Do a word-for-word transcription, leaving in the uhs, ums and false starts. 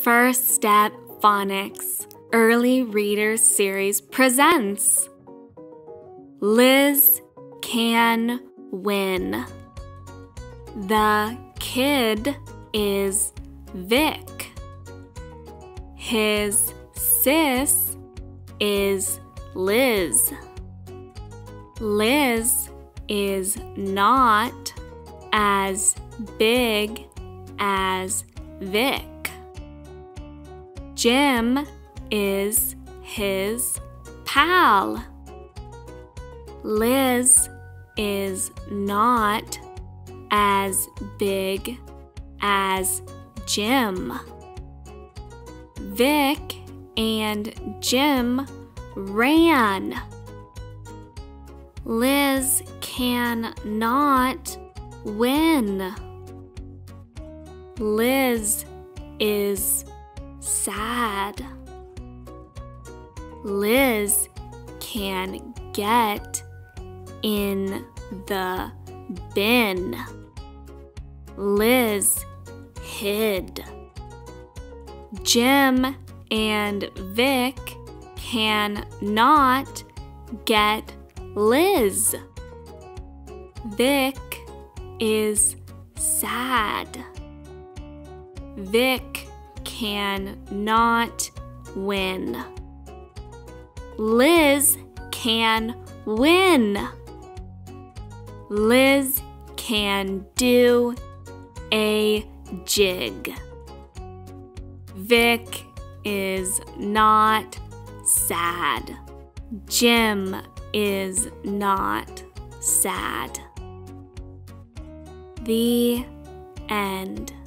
First Step Phonics Early Readers Series presents Liz Can Win. The kid is Vic. His sis is Liz. Liz is not as big as Vic. Jim is his pal. Liz is not as big as Jim. Vic and Jim ran. Liz cannot win. Liz is sad. Liz can get in the bin. Liz hid. Jim and Vic cannot get Liz. Vic is sad. Vic cannot win. Liz can win. Liz can do a jig. Vic is not sad. Jim is not sad. The end.